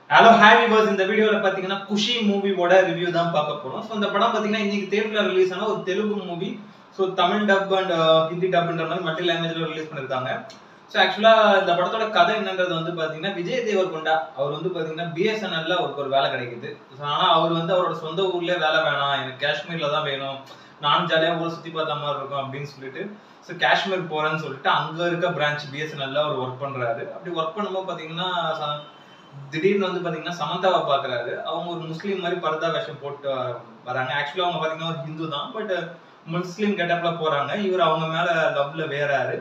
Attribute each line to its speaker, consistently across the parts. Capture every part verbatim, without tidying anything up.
Speaker 1: Hello, hi viewers. In the video, la Kushi movie voda review தான் பார்க்க போறோம். So இந்த படம் பாத்தீங்கன்னா இன்னைக்கு தியேட்டர்ல ரிலீஸ் ஆன ஒரு Telugu movie. So Tamil dub and Hindi டப்ன்ற மாதிரி மல்டி லாங்குவேஜ்ல ரிலீஸ் பண்ணிருக்காங்க. So ஆக்சுவலா இந்த படத்தோட கதை என்னன்றது வந்து பாத்தீங்கன்னா விஜய் தேவர்கொண்டா அவர் வந்து பாத்தீங்கன்னா பிஎஸ்என்எல்ல அவருக்கு ஒரு வேலை கிடைக்குது. ஆனா அவர் வந்து அவரோட சொந்த ஊர்லயே வேலை வேணாம், எனக்கு காஷ்மீர்ல தான் வேணும், நானும் ஜாலியா ஊரை சுத்தி பார்த்த மாதிரி இருக்கும் அப்படின்னு சொல்லிட்டு ஸோ காஷ்மீர் போறேன்னு சொல்லிட்டு அங்க இருக்க பிரான்ச் பிஎஸ்என்எல்ல அவர் ஒர்க் பண்றாரு. அப்படி ஒர்க் பண்ணும்போது பாத்தீங்கன்னா திடீர்னு வந்து பாத்தீங்கன்னா சமந்தாவை பாக்குறாரு. அவங்க ஒரு முஸ்லீம் மாதிரி பர்தா வேஷம் போட்டு வராங்க. ஆக்சுவலா அவங்க பாத்தீங்கன்னா ஒரு ஹிந்து தான், பட் முஸ்லீம் கெட்டப்ல போறாங்க. இவர் அவங்க மேல லவ்ல வேறாரு.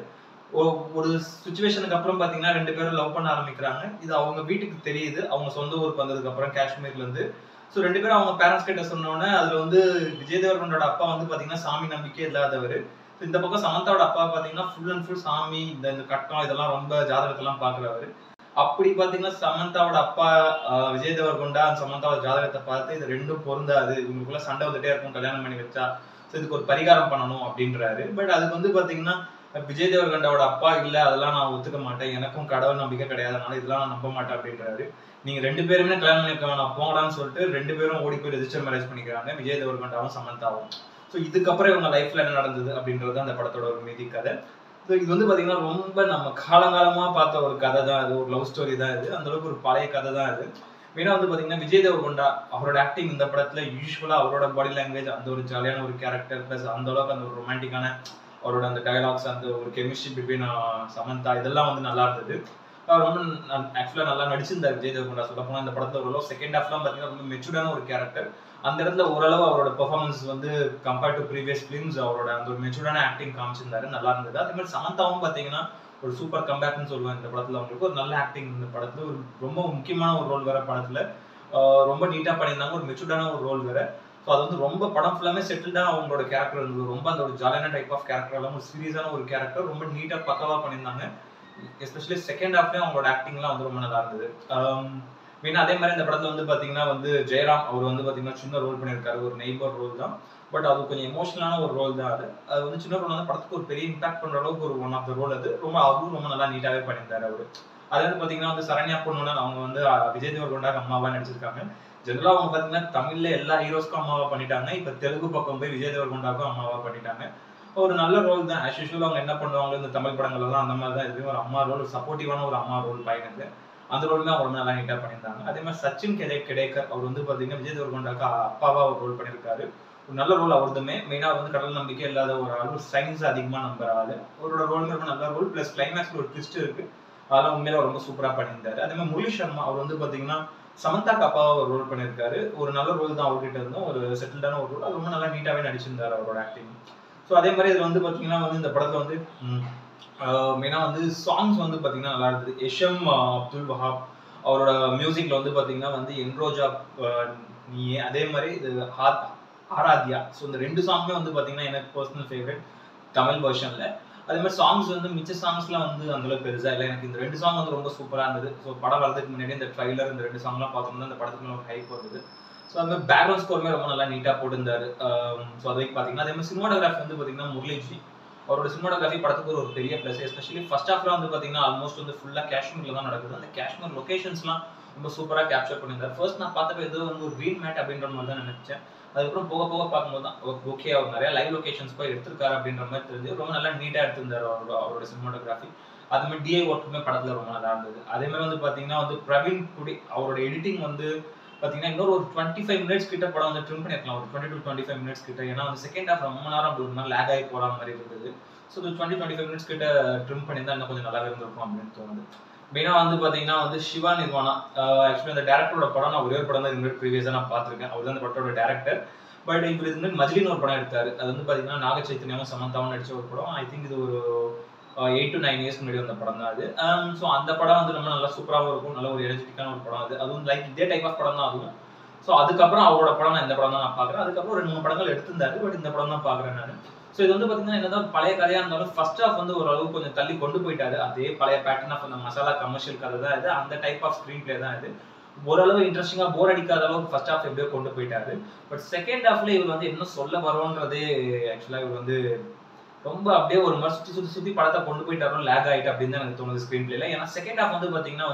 Speaker 1: ஒரு சுச்சுவேஷனுக்கு அப்புறம் பாத்தீங்கன்னா ரெண்டு பேரும் லவ் பண்ண ஆரம்பிக்கிறாங்க. இது அவங்க வீட்டுக்கு தெரியுது, அவங்க சொந்த ஊருக்கு வந்ததுக்கு அப்புறம் காஷ்மீர்ல இருந்து. ஸோ ரெண்டு பேரும் அவங்க பேரண்ட்ஸ் கிட்ட சொன்னோன்னே அதுல வந்து விஜய் தேவர்கொண்டோட அப்பா வந்து பாத்தீங்கன்னா சாமி நம்பிக்கை இல்லாதவர். இந்த பக்கம் சமந்தாவோட அப்பா பாத்தீங்கன்னா ஃபுல் அண்ட் ஃபுல் சாமி, இந்த கட்டம் இதெல்லாம் ரொம்ப ஜாதகத்தெல்லாம் பாக்குறவரு. அப்படி பாத்தீங்கன்னா சமந்தாவோட அப்பா விஜய் தேவர்கொண்டா சமந்தாவோட ஜாதகத்தை பார்த்து இது ரெண்டும் பொருந்தாது, இவங்களுக்குள்ள சண்டை வந்துட்டே இருக்கும் கல்யாணம் பண்ணி வச்சா, ஸோ இதுக்கு ஒரு பரிகாரம் பண்ணணும் அப்படின்றாரு. பட் அதுக்கு வந்து பாத்தீங்கன்னா விஜய் தேவர்கொண்டாவோட அப்பா இல்ல அதெல்லாம் நான் ஒத்துக்க மாட்டேன், எனக்கும் கடவுள் நம்பிக்கை கிடையாது, அதனால இதெல்லாம் நான் நம்ப மாட்டேன் அப்படின்றாரு. நீங்க ரெண்டு பேருமே கல்யாணம் பண்ணிருக்க வேணாம் போங்கடான்னு சொல்லிட்டு ரெண்டு பேரும் ஓடி போய் ரெஜிஸ்டர் மேரேஜ் பண்ணிக்கிறாங்க, விஜய் தேவர்கொண்டாவும் சமந்தாவும். ஸோ இதுக்கப்புறம் இவங்க லைஃப்ல என்ன நடந்தது அப்படின்றது அந்த படத்தோட ஒரு மீதி கதை. ஸோ இது வந்து பாத்தீங்கன்னா ரொம்ப நம்ம காலங்காலமா பார்த்த ஒரு கதை தான் இது, ஒரு லவ் ஸ்டோரி தான் இது, அந்த அளவுக்கு ஒரு பழைய கதை தான் இது. மெயினா வந்து பாத்தீங்கன்னா விஜய் தேவர்கொண்டா அவரோட ஆக்டிங் இந்த படத்துல யூஸ்வலா அவரோட பாடி லாங்குவேஜ், அந்த ஒரு ஜாலியான ஒரு கேரக்டர் பிளஸ் அந்த அளவுக்கு அந்த ஒரு ரொமான்டிக்கான அவரோட அந்த டயலாக்ஸ், அந்த ஒரு கெமிஸ்ட்ரி பிட்வீன் சமந்தா இதெல்லாம் வந்து நல்லா இருந்தது. ரொம்ப ஆக்சுவலா நல்லா நடிச்சிருந்தார் விஜய் தேவர்கொண்டா. சொல்ல போனா இந்த படத்துல ஓரளவு செகண்ட் ஹாஃப்லாம் பாத்தீங்கன்னா ரொம்ப மெச்சூர்டான ஒரு கேரக்டர். அந்த இடத்துல ஓரளவு அவரோட பெர்ஃபார்மன்ஸ் வந்து கம்பேர்ட் டு ப்ரீவியஸ் ஃபிலிம்ஸ் அவரோட அந்த ஒரு மெச்சூர்டான ஆக்டிங் காமிச்சிருந்தாரு, நல்லா இருந்தது. அதே மாதிரி சமந்தாவும் பாத்தீங்கன்னா ஒரு சூப்பர் கம்பேக்னு சொல்லுவேன் இந்த படத்துல. அவங்களுக்கு ஒரு நல்ல ஆக்டிங் இந்த படத்துல, ஒரு ரொம்ப முக்கியமான ஒரு ரோல் வேற படத்துல, ரொம்ப நீட்டா பண்ணியிருந்தாங்க, ஒரு மெச்சூர்டான ஒரு ரோல் வேற. ஸோ அது வந்து ரொம்ப படம் ஃபுல்லாமே செட்டில்டா அவங்களோட கேரக்டர் இருந்தது, ரொம்ப அந்த ஒரு ஜாலியான டைப் ஆஃப் கேரக்டர் எல்லாம் ஒரு சீரியஸான ஒரு கேரக்டர் ரொம்ப நீட்டா பக்கவா பண்ணியிருந்தாங்க. எஸ்பெஷலி செகண்ட் ஹாஃப்லயும் அவங்களோட ஆக்டிங்லாம் வந்து ரொம்ப நல்லா இருந்தது. மெயினா அதே மாதிரி இந்த படத்துல வந்து பாத்தீங்கன்னா வந்து ஜெயராம் அவர் வந்து பாத்தீங்கன்னா சின்ன ரோல் பண்ணியிருக்காரு, ஒரு நெய்பர் ரோல் தான், பட் அது கொஞ்சம் எமோஷனலான ஒரு ரோல் தான். அது அது வந்து சின்ன ரோல் வந்து படத்துக்கு ஒரு பெரிய இம்பாக்ட் பண்ற அளவுக்கு ஒரு ஒன் ஆஃப் த ரோல். அது ரொம்ப அவரும் ரொம்ப நல்லா நீட்டாவே பண்ணியிருந்தாரு அவரு. அது வந்து பாத்தீங்கன்னா வந்து சரண்யா பொண்ணுன்னு அவங்க வந்து விஜய் தேவர்கொண்டாக்கு அம்மாவா நடிச்சிருக்காங்க. ஜெனரலா அவங்க பாத்தீங்கன்னா தமிழ்ல எல்லா ஹீரோஸ்க்கும் அம்மாவா பண்ணிட்டாங்க, இப்ப தெலுங்கு பக்கம் போய் விஜய் தேவர்கொண்டாக்கும் அம்மாவா பண்ணிட்டாங்க. ஒரு நல்ல ரோல் தான். ஆஸ் யூசுவல் அவங்க என்ன பண்ணுவாங்க இந்த தமிழ் படங்கள் எல்லாம் அந்த மாதிரி தான் இதுவும் ஒரு அம்மா ரோல், சப்போர்ட்டிவான ஒரு அம்மா ரோல் பையனுக்கு. அந்த ரோலுமே அவங்க நல்லா நீட்டா பண்ணியிருந்தாங்க. அதே மாதிரி சச்சின் கெடே கிடைக்கர் அவர் வந்து பாத்தீங்கன்னா விஜய் தேவர்கொண்டாக்கு அப்பாவா ஒரு ரோல் பண்ணியிருக்காரு, ஒரு நல்ல ரோல் அவருதுமே. மெயினா வந்து கடவுள் நம்பிக்கை இல்லாத ஒரு ஆள், ஒரு சயின்ஸ் அதிகமா நம்புற ஆளு. அவரோட ரோலுமே ரொம்ப நல்ல ரோல், பிளஸ் கிளைமேக்ஸ்ல ஒரு ட்விஸ்ட் இருக்கு, அதெல்லாம் உண்மையில ரொம்ப சூப்பரா பண்ணியிருந்தாரு. அதே மாதிரி முரளி சர்மா அவர் வந்து பாத்தீங்கன்னா சமந்தாக்கு அப்பாவா ஒரு ரோல் பண்ணியிருக்காரு, ஒரு நல்ல ரோல் தான் அவர்கிட்ட இருந்தும், ஒரு செட்டில்டான ஒரு ரோல், அது ரொம்ப நல்லா நீட்டாவே நடிச்சிருந்தாரு அவரோட ஆக்டிங். ஸோ அதே மாதிரி இது வந்து பாத்தீங்கன்னா வந்து இந்த படத்துல வந்து மெயினா வந்து சாங்ஸ் வந்து பாத்தீங்கன்னா நல்லா இருந்தது. எஷம் அப்துல் வஹாப் அவரோட மியூசிக்ல வந்து பாத்தீங்கன்னா வந்து என்ரோஜா நீயே, அதே மாதிரி இது ஆராத்யா. ஸோ இந்த ரெண்டு சாங்குமே வந்து பாத்தீங்கன்னா எனக்கு பர்சனல் ஃபேவரட் தமிழ் வெர்ஷன்ல. அதே மாதிரி சாங்ஸ் வந்து மிச்ச சாங்ஸ்லாம் வந்து அந்த அளவுக்கு பெருசா இல்லை, எனக்கு இந்த ரெண்டு சாங் வந்து ரொம்ப சூப்பரா இருந்தது. ஸோ படம் வரதுக்கு முன்னாடி இந்த ட்ரைலர் இந்த ரெண்டு சாங்லாம் பார்த்தோம்னா இந்த படத்துக்கு ஒரு ஹைப் வந்தது. ஸோ அந்த மாதிரி பேக்ரவுண்ட் ஸ்கோருமே ரொம்ப நல்லா நீட்டாக போட்டிருந்தாரு. ஸோ அதை பார்த்தீங்கன்னா அதே மாதிரி சினிமாட்டோகிராஃபி வந்து பார்த்தீங்கன்னா முரளிஜி அவரோட சினிமாட்டோகிராஃபி படத்துக்கு ஒரு பெரிய ப்ளஸ். எஸ்பெஷலி ஃபர்ஸ்ட் ஹாஃப்லாம் வந்து பார்த்தீங்கன்னா ஆல்மோஸ்ட் வந்து ஃபுல்லாக காஷ்மீரில் தான் நடக்குது. அந்த காஷ்மீர் லொகேஷன்ஸ்லாம் ரொம்ப சூப்பராக கேப்சர் பண்ணியிருந்தார். ஃபர்ஸ்ட் நான் பார்த்தப்ப ஏதோ வந்து ஒரு க்ரீன் மேட் அப்படின்ற மாதிரி தான் நினைச்சேன். அதுக்கப்புறம் போக போக பார்க்கும்போது தான் ஓகே அவர் நிறைய லைவ் லொகேஷன்ஸ் போய் எடுத்திருக்காரு அப்படின்ற மாதிரி தெரிஞ்சு ரொம்ப நல்லா நீட்டாக எடுத்திருந்தார் அவரோட அவரோட சினிமாட்டோகிராஃபி. அது மாதிரி டிஐ ஒர்க்குமே படத்தில் ரொம்ப நல்லா இருந்தது. அதே மாதிரி வந்து பார்த்தீங்கன்னா வந்து பிரவீன் குடி அவரோட எடிட்டிங் வந்து பாத்தீங்கன்னா இன்னொரு ஒரு டுவெண்ட்டி ஃபைவ் மினிட்ஸ் கிட்ட படம் வந்து ட்ரிம் பண்ணிருக்கலாம், ஒரு twenty to twenty five minutes கிட்ட. ஏன்னா வந்து செகண்ட் ஹாஃப் ரொம்ப நேரம் அப்படி ஒரு மாதிரி லேக் ஆகி போற மாதிரி இருந்தது. ஸோ ஒரு டுவெண்ட்டி டுவெண்ட்டி ஃபைவ் மினிட்ஸ் கிட்ட ட்ரிம் பண்ணியிருந்தா இன்னும் கொஞ்சம் நல்லாவே இருந்திருக்கும் அப்படின்னு தோணுது. மெயினா வந்து பாத்தீங்கன்னா வந்து சிவா நிர்வாணா ஆக்சுவலி அந்த டேரக்டரோட படம் நான் ஒரே ஒரு படம் தான் இதுக்கு ப்ரீவியஸா நான் பார்த்திருக்கேன், அவர் தான் அந்த படத்தோட டேரக்டர். பட் இவர் இதுக்கு முன்னாடி மஜ்லின்னு ஒரு படம் எடுத்தாரு, அது வந்து பாத்தீங்கன்னா நாக சைத்தன்யாவும் சமந்தாவும் நடிச்ச ஒரு படம். ஐ திங்க் இது ஒரு எயிட் டு நைன் இயர்ஸ் முன்னாடி வந்த படம் தான் அது. ஸோ அந்த படம் வந்து ரொம்ப நல்லா சூப்பராகவும் இருக்கும், நல்ல ஒரு எனர்ஜெட்டிக்கான ஒரு படம் அது. அதுவும் லைக் இதே டைப் ஆஃப் படம் தான் அதுவும். ஸோ அதுக்கப்புறம் அவரோட படம் நான் இந்த படம் தான் நான் பார்க்குறேன். அதுக்கப்புறம் ரெண்டு மூணு படங்கள் எடுத்திருந்தாரு, பட் இந்த படம் தான் பார்க்குறேன் நான். ஸோ இது வந்து பார்த்தீங்கன்னா என்னதான் பழைய கதையாக இருந்தாலும் ஃபர்ஸ்ட் ஹாஃப் வந்து ஓரளவுக்கு கொஞ்சம் தள்ளி கொண்டு போயிட்டாரு. அதே பழைய பேட்டர்ன் ஆஃப் அந்த மசாலா கமர்ஷியல் கதை தான் இது, அந்த டைப் ஆஃப் ஸ்க்ரீன் பிளே தான் இது. ஓரளவு இன்ட்ரெஸ்டிங்காக போர் அடிக்காத அளவுக்கு ஃபர்ஸ்ட் ஹாஃப் எப்படியோ கொண்டு போயிட்டாரு. பட் செகண்ட் ஹாஃப்ல இவர் வந்து என்ன சொல்ல வரோன்றதே ஆக்சுவலாக இவர் வந்து ரொம்ப அப்படியே ஒரு மாதிரி சுற்றி சுற்றி சுற்றி படத்தை கொண்டு போயிட்டாரும் லேக் ஆகிட்டு அப்படின்னு தான் எனக்கு தோணுது ஸ்க்ரீன் பிளேல. ஏன்னா செகண்ட் ஹாஃப் வந்து பார்த்தீங்கன்னா வந்து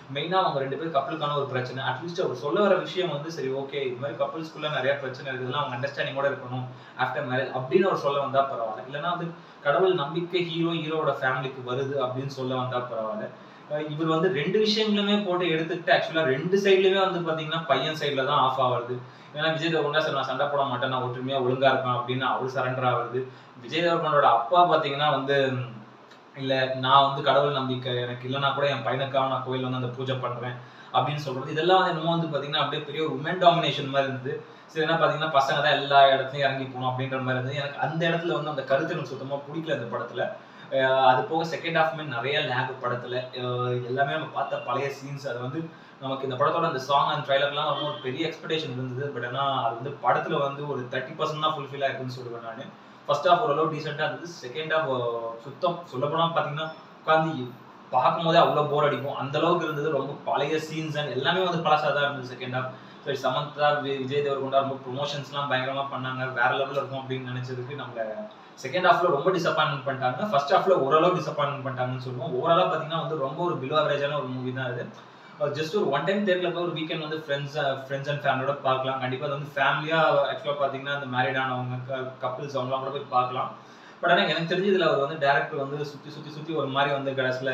Speaker 1: மெயினா அவங்க ரெண்டு பேரும் கப்பலுக்கான ஒரு பிரச்சனை. அட்லீஸ்ட் அவர் சொல்ல வர விஷயம் வந்து சரி ஓகே இது மாதிரி கப்பல்ஸ்குள்ள நிறைய பிரச்சனை இருக்குதுலாம் அவங்க அண்டர்ஸ்டாண்டிங்கோட இருக்கணும் ஆஃப்டர் மேரேஜ் அப்படின்னு அவர் சொல்ல வந்தா பரவாயில்ல. இல்லைன்னா வந்து கடவுள் நம்பிக்கை ஹீரோ ஹீரோட ஃபேமிலிக்கு வருது அப்படின்னு சொல்ல வந்தா பரவாயில்ல. இவர் வந்து ரெண்டு விஷயங்களுமே போட்டு எடுத்துக்கிட்டு ஆக்சுவலா ரெண்டு சைட்லயுமே வந்து பாத்தீங்கன்னா பையன் சைட்ல தான் ஆஃப் ஆகுது. ஏன்னா விஜய் தேவர்கொண்டா சார் நான் சண்டை போட மாட்டேன் நான் ஒற்றுமையா ஒழுங்கா இருப்பேன் அப்படின்னு அவரு சரண்டர் ஆகுது. விஜய் தேவர்கொண்டோட அப்பா பாத்தீங்கன்னா வந்து இல்ல நான் வந்து கடவுள் நம்பிக்கை எனக்கு இல்லைன்னா கூட என் பையனுக்காக நான் கோயில் வந்து அந்த பூஜை பண்றேன் அப்படின்னு சொல்றது. இதெல்லாம் வந்து என்னமோ வந்து பாத்தீங்கன்னா அப்படியே பெரிய ஒரு உமன் டாமினேஷன் மாதிரி இருந்தது. சரி என்ன பாத்தீங்கன்னா பசங்க தான் எல்லா இடத்துலயும் இறங்கி போகணும் அப்படின்ற மாதிரி இருந்தது. எனக்கு அந்த இடத்துல வந்து அந்த கருத்து எனக்கு சுத்தமா பிடிக்கல இந்த படத்துல. அது போக செகண்ட் ஹாஃப்மே நிறைய லேக் படத்துல எல்லாமே நம்ம பார்த்த பழைய சீன்ஸ். அது வந்து நமக்கு இந்த படத்தோட அந்த சாங் அண்ட் ட்ரைலர்லாம் ரொம்ப ஒரு பெரிய எக்ஸ்பெக்டேஷன் இருந்தது. பட் ஆனா அது வந்து படத்துல வந்து ஒரு தேர்ட்டி பர்சன்ட் தான் ஃபுல்ஃபில் ஆயிருக்குன்னு சொல்லுவேன் நான். ஃபர்ஸ்ட் ஹாஃப் ஓரளவு டீசெண்டா இருந்தது. செகண்ட் ஹாஃப் சுத்தம் சொல்ல போனா பாத்தீங்கன்னா உட்காந்து பார்க்கும் போதே அவ்வளவு போர் அடிக்கும் அந்த அளவுக்கு இருந்தது. ரொம்ப பழைய சீன்ஸ் அண்ட் எல்லாமே வந்து பழசா தான் இருந்தது செகண்ட் ஹாஃப். சரி சமந்தா விஜய் தேவர்கொண்டா ரொம்ப ப்ரொமோஷன்ஸ் எல்லாம் பயங்கரமா பண்ணாங்க வேற லெவல்ல இருக்கும் அப்படின்னு நினைச்சதுக்கு நம்ம செகண்ட் ஹாஃப்ல ரொம்ப டிசப்பாயின்மெண்ட் பண்ணிட்டாங்க. ஃபர்ஸ்ட் ஹாஃப்ல ஓரளவு டிசப்பாயின்மெண்ட் பண்ணிட்டாங்கன்னு சொல்லுவோம். ஓவராலா பாத்தீங்கன்னா வந்து ரொம்ப ஒரு பிலோ ஆவரேஜான ஒரு மூவி தான் இது. ஜஸ்ட் ஒரு ஒன் டைம் தேட்டர்ல போய் ஒரு வீக்கெண்ட் வந்து ஃப்ரெண்ட்ஸ் ஃப்ரெண்ட்ஸ் அண்ட் ஃபேமிலியோட பார்க்கலாம். கண்டிப்பா அது வந்து ஃபேமிலியா ஆக்சுவலா பாத்தீங்கன்னா அந்த மேரிட் ஆனவங்க கப்பிள்ஸ் அவங்களாம் கூட போய் பார்க்கலாம். பட் ஆனா எனக்கு தெரிஞ்சு இதுல அவர் வந்து டைரக்டர் வந்து சுத்தி சுத்தி சுத்தி ஒரு மாதிரி வந்து கடைசியில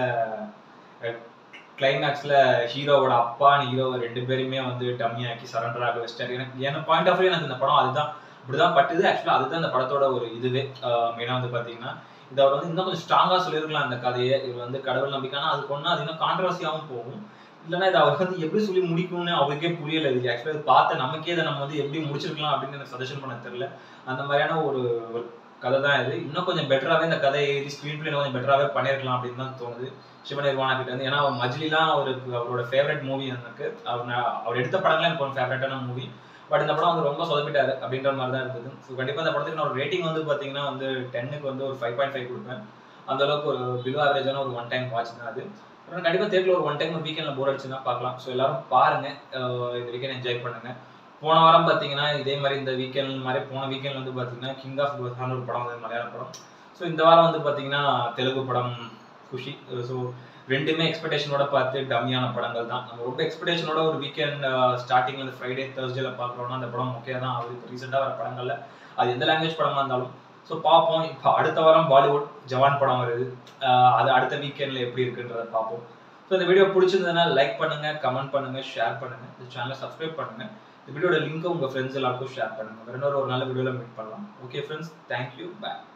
Speaker 1: கிளைமேக்ஸ்ல ஹீரோவோட அப்பா ஹீரோ ரெண்டு பேருமே வந்து டம்மி ஆக்கி சரண்டர் ஆக வச்சிட்டாரு. எனக்கு என்ன பாயிண்ட் ஆஃப் வியூ எனக்கு இந்த படம் அதுதான் இப்படிதான் பட்டுது. ஆக்சுவலா அதுதான் இந்த படத்தோட ஒரு இதுவே மெயினா வந்து பாத்தீங்கன்னா இதை அவர் வந்து இன்னும் கொஞ்சம் ஸ்ட்ராங்கா சொல்லியிருக்கலாம் அந்த கதையை. இவர் வந்து கடவுள் நம்பிக்கைனா அதுக்கு ஒண்ணு அது இன்னும் கான்ட்ரவர்சியாவும் போகும். இல்லைன்னா இதை அவர் வந்து எப்படி சொல்லி முடிக்கணும்னு அவருக்கே புரியல. இது ஆக்சுவலா பார்த்த நமக்கே இதை நம்ம வந்து எப்படி முடிச்சிருக்கலாம் அப்படின்னு எனக்கு சஜஷன் பண்ண தெரியல. அந்த மாதிரியான ஒரு கதை தான் இது. இன்னும் கொஞ்சம் பெட்டராகவே இந்த கதை எழுதி ஸ்க்ரீன் பிளே கொஞ்சம் பெட்டராகவே பண்ணியிருக்கலாம் அப்படின்னு தான் தோணுது சிவநிர்வாணா கிட்ட இருந்து. ஏன்னா மஜ்லிலாம் அவருக்கு அவரோட ஃபேவரட் மூவி எனக்கு. அவர் அவர் எடுத்த படங்கள்லாம் எனக்கு ஒரு ஃபேவரட்டான மூவி. பட் இந்த படம் வந்து ரொம்ப சொதப்பிட்டாரு அப்படின்ற மாதிரி தான் இருந்தது. ஸோ கண்டிப்பாக இந்த படத்துக்கு நான் ஒரு ரேட்டிங் வந்து பார்த்தீங்கன்னா வந்து டென்னுக்கு வந்து ஒரு ஃபைவ் பாயிண்ட் ஃபைவ் கொடுப்பேன். அந்த அளவுக்கு ஒரு பிலோ ஆவரேஜான ஒரு ஒன் டைம் வாட்ச் தான் அது. அப்புறம் கண்டிப்பாக தேட்டரில் ஒரு ஒன் டைம் ஒரு வீக்கெண்டில் போர் அடிச்சுன்னா பார்க்கலாம். ஸோ எல்லாரும் பாருங்க, இந்த வீக்கெண்ட் என்ஜாய் பண்ணுங்க. போன வாரம் பார்த்தீங்கன்னா இதே மாதிரி இந்த வீக்கெண்ட் மாதிரி போன வீக்கெண்ட் வந்து பார்த்தீங்கன்னா கிங் ஆஃப் குர்ஹான் ஒரு படம் வந்து மலையாள படம். ஸோ இந்த வாரம் வந்து பார்த்தீங்கன்னா தெலுங்கு படம் குஷி. ஸோ ரெண்டுமே எக்ஸ்பெக்டேஷனோட பார்த்து டம்மியான படங்கள் தான். நம்ம ரொம்ப எக்ஸ்பெக்டேஷனோட ஒரு வீக்கெண்ட் ஸ்டார்டிங்ல இந்த ஃப்ரைடே தேர்ஸ்டேல பார்க்குறோம்னா அந்த படம் ஓகே தான் ஆகுது. இப்போ ரீசெண்டாக வர படங்கள்ல அது எந்த லாங்குவேஜ் படமாக இருந்தாலும் ஸோ பார்ப்போம். இப்போ அடுத்த வாரம் பாலிவுட் ஜவான் படம் வருது. அது அடுத்த வீக்கெண்ட்ல எப்படி இருக்குன்றதை பார்ப்போம். ஸோ இந்த வீடியோ பிடிச்சிருந்ததுன்னா லைக் பண்ணுங்க, கமெண்ட் பண்ணுங்க, ஷேர் பண்ணுங்க, இந்த சேனலை சப்ஸ்கிரைப் பண்ணுங்க. இந்த வீடியோட லிங்க் உங்க ஃப்ரெண்ட்ஸ் எல்லாருக்கும் ஷேர் பண்ணுங்க. வேற ஒரு நல்ல வீடியோல மீட் பண்ணலாம். Okay friends, thank you, by.